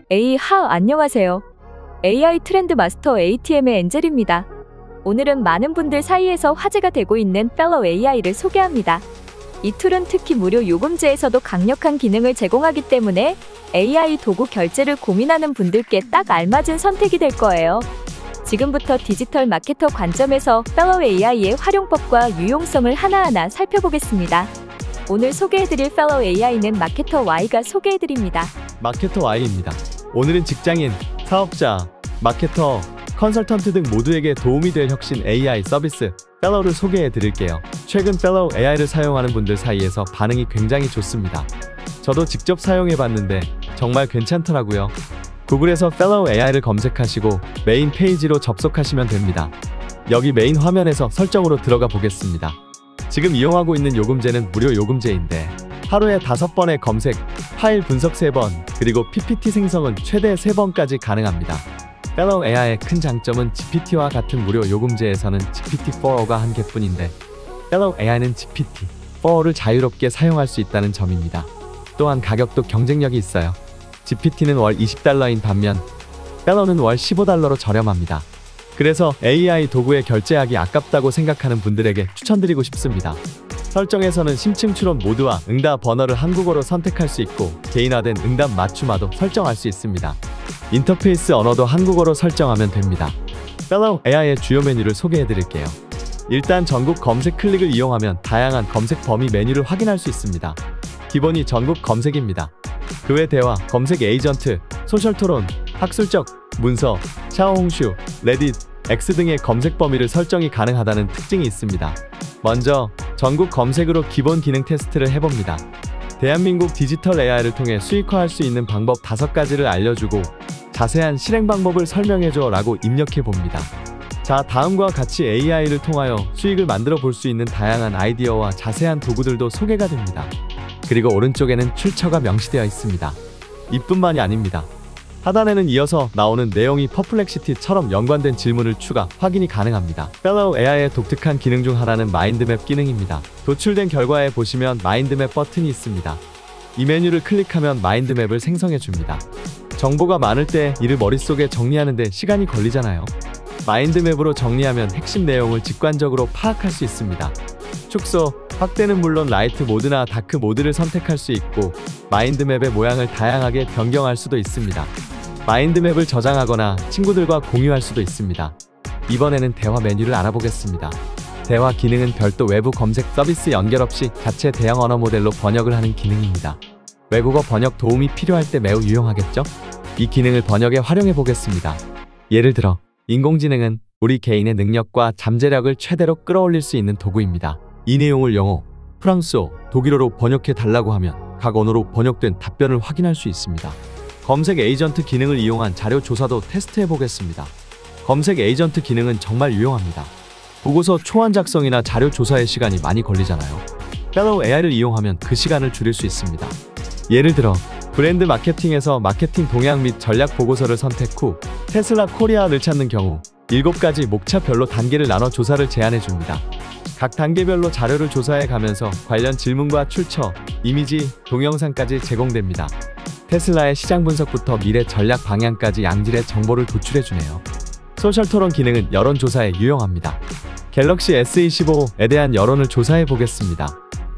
안녕하세요. AI 트렌드 마스터 ATM의 엔젤입니다. 오늘은 많은 분들 사이에서 화제가 되고 있는 Fellow AI를 소개합니다. 이 툴은 특히 무료 요금제에서도 강력한 기능을 제공하기 때문에 AI 도구 결제를 고민하는 분들께 딱 알맞은 선택이 될 거예요. 지금부터 디지털 마케터 관점에서 Fellow AI의 활용법과 유용성을 하나하나 살펴보겠습니다. 오늘 소개해드릴 Fellow AI는 마케터 Y가 소개해드립니다. 마케터 Y입니다. 오늘은 직장인, 사업자, 마케터, 컨설턴트 등 모두에게 도움이 될 혁신 AI 서비스 Fellow를 소개해 드릴게요. 최근 Fellow AI를 사용하는 분들 사이에서 반응이 굉장히 좋습니다. 저도 직접 사용해 봤는데 정말 괜찮더라고요. 구글에서 Fellow AI를 검색하시고 메인 페이지로 접속하시면 됩니다. 여기 메인 화면에서 설정으로 들어가 보겠습니다. 지금 이용하고 있는 요금제는 무료 요금제인데 하루에 5번의 검색, 파일 분석 3번, 그리고 PPT 생성은 최대 3번까지 가능합니다. Fellow AI의 큰 장점은 GPT와 같은 무료 요금제에서는 GPT-4가 한 개뿐인데 Fellow AI는 GPT-4를 자유롭게 사용할 수 있다는 점입니다. 또한 가격도 경쟁력이 있어요. GPT는 월 $20인 반면 Fellow는 월 $15로 저렴합니다. 그래서 AI 도구에 결제하기 아깝다고 생각하는 분들에게 추천드리고 싶습니다. 설정에서는 심층 추론 모드와 응답 번호를 한국어로 선택할 수 있고 개인화된 응답 맞춤화도 설정할 수 있습니다. 인터페이스 언어도 한국어로 설정하면 됩니다. Fellow AI의 주요 메뉴를 소개해 드릴게요. 일단 전국 검색 클릭을 이용하면 다양한 검색 범위 메뉴를 확인할 수 있습니다. 기본이 전국 검색입니다. 그 외 대화, 검색 에이전트, 소셜 토론, 학술적, 문서, 샤오홍슈, 레딧, X 등의 검색 범위를 설정이 가능하다는 특징이 있습니다. 먼저 전국 검색으로 기본 기능 테스트를 해봅니다. 대한민국 디지털 AI를 통해 수익화할 수 있는 방법 5가지를 알려주고 자세한 실행 방법을 설명해줘 라고 입력해봅니다. 자, 다음과 같이 AI를 통하여 수익을 만들어 볼 수 있는 다양한 아이디어와 자세한 도구들도 소개가 됩니다. 그리고 오른쪽에는 출처가 명시되어 있습니다. 이뿐만이 아닙니다. 하단에는 이어서 나오는 내용이 퍼플렉시티처럼 연관된 질문을 추가, 확인이 가능합니다. Fellow AI의 독특한 기능 중 하나는 마인드맵 기능입니다. 도출된 결과에 보시면 마인드맵 버튼이 있습니다. 이 메뉴를 클릭하면 마인드맵을 생성해줍니다. 정보가 많을 때 이를 머릿속에 정리하는 데 시간이 걸리잖아요. 마인드맵으로 정리하면 핵심 내용을 직관적으로 파악할 수 있습니다. 축소, 확대는 물론 라이트 모드나 다크 모드를 선택할 수 있고 마인드맵의 모양을 다양하게 변경할 수도 있습니다. 마인드맵을 저장하거나 친구들과 공유할 수도 있습니다. 이번에는 대화 메뉴를 알아보겠습니다. 대화 기능은 별도 외부 검색 서비스 연결 없이 자체 대형 언어 모델로 번역을 하는 기능입니다. 외국어 번역 도움이 필요할 때 매우 유용하겠죠? 이 기능을 번역에 활용해 보겠습니다. 예를 들어 인공지능은 우리 개인의 능력과 잠재력을 최대로 끌어올릴 수 있는 도구입니다. 이 내용을 영어, 프랑스어, 독일어로 번역해 달라고 하면 각 언어로 번역된 답변을 확인할 수 있습니다. 검색 에이전트 기능을 이용한 자료 조사도 테스트해 보겠습니다. 검색 에이전트 기능은 정말 유용합니다. 보고서 초안 작성이나 자료 조사의 시간이 많이 걸리잖아요. Fellow AI를 이용하면 그 시간을 줄일 수 있습니다. 예를 들어 브랜드 마케팅에서 마케팅 동향 및 전략 보고서를 선택 후 테슬라 코리아를 찾는 경우 7가지 목차별로 단계를 나눠 조사를 제안해 줍니다. 각 단계별로 자료를 조사해 가면서 관련 질문과 출처, 이미지, 동영상까지 제공됩니다. 테슬라의 시장 분석부터 미래 전략 방향까지 양질의 정보를 도출해주네요. 소셜 토론 기능은 여론조사에 유용합니다. 갤럭시 S25에 대한 여론을 조사해 보겠습니다.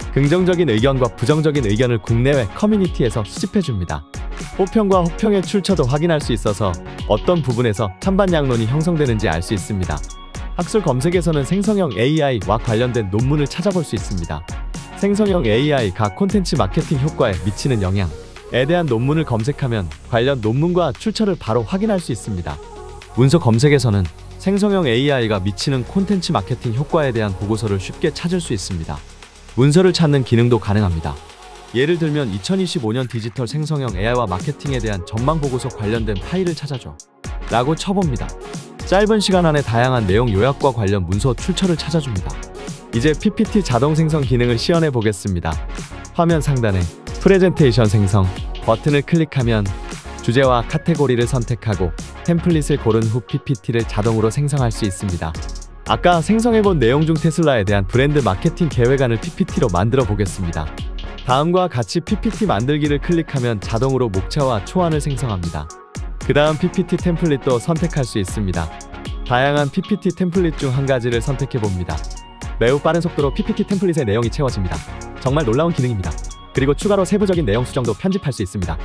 긍정적인 의견과 부정적인 의견을 국내외 커뮤니티에서 수집해줍니다. 호평과 호평의 출처도 확인할 수 있어서 어떤 부분에서 찬반양론이 형성되는지 알 수 있습니다. 학술 검색에서는 생성형 AI와 관련된 논문을 찾아볼 수 있습니다. 생성형 AI가 콘텐츠 마케팅 효과에 미치는 영향에 대한 논문을 검색하면 관련 논문과 출처를 바로 확인할 수 있습니다. 문서 검색에서는 생성형 AI가 미치는 콘텐츠 마케팅 효과에 대한 보고서를 쉽게 찾을 수 있습니다. 문서를 찾는 기능도 가능합니다. 예를 들면 2025년 디지털 생성형 AI와 마케팅에 대한 전망 보고서 관련된 파일을 찾아줘 라고 쳐봅니다. 짧은 시간 안에 다양한 내용 요약과 관련 문서 출처를 찾아줍니다. 이제 PPT 자동 생성 기능을 시연해 보겠습니다. 화면 상단에 프레젠테이션 생성 버튼을 클릭하면 주제와 카테고리를 선택하고 템플릿을 고른 후 PPT를 자동으로 생성할 수 있습니다. 아까 생성해본 내용 중 테슬라에 대한 브랜드 마케팅 계획안을 PPT로 만들어 보겠습니다. 다음과 같이 PPT 만들기를 클릭하면 자동으로 목차와 초안을 생성합니다. 그 다음 PPT 템플릿도 선택할 수 있습니다. 다양한 PPT 템플릿 중 한 가지를 선택해 봅니다. 매우 빠른 속도로 PPT 템플릿의 내용이 채워집니다. 정말 놀라운 기능입니다. 그리고 추가로 세부적인 내용 수정도 편집할 수 있습니다.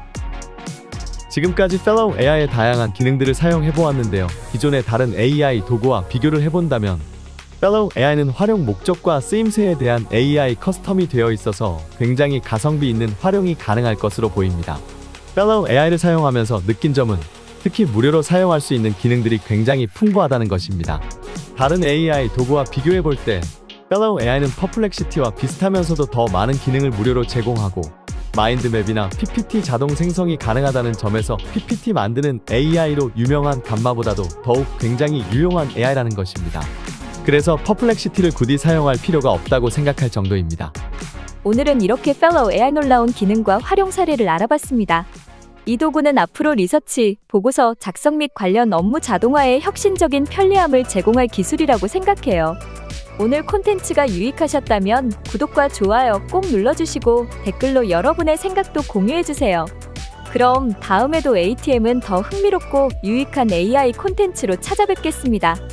지금까지 Fellow AI의 다양한 기능들을 사용해 보았는데요. 기존의 다른 AI 도구와 비교를 해본다면 Fellow AI는 활용 목적과 쓰임새에 대한 AI 커스텀이 되어 있어서 굉장히 가성비 있는 활용이 가능할 것으로 보입니다. Fellow AI를 사용하면서 느낀 점은 특히 무료로 사용할 수 있는 기능들이 굉장히 풍부하다는 것입니다. 다른 AI 도구와 비교해 볼 때 Fellow AI는 퍼플렉시티와 비슷하면서도 더 많은 기능을 무료로 제공하고 마인드맵이나 PPT 자동 생성이 가능하다는 점에서 PPT 만드는 AI로 유명한 감마보다도 더욱 굉장히 유용한 AI라는 것입니다. 그래서 퍼플렉시티를 굳이 사용할 필요가 없다고 생각할 정도입니다. 오늘은 이렇게 Fellow AI 놀라운 기능과 활용 사례를 알아봤습니다. 이 도구는 앞으로 리서치, 보고서 작성 및 관련 업무 자동화에 혁신적인 편리함을 제공할 기술이라고 생각해요. 오늘 콘텐츠가 유익하셨다면 구독과 좋아요 꼭 눌러주시고 댓글로 여러분의 생각도 공유해주세요. 그럼 다음에도 ATM은 더 흥미롭고 유익한 AI 콘텐츠로 찾아뵙겠습니다.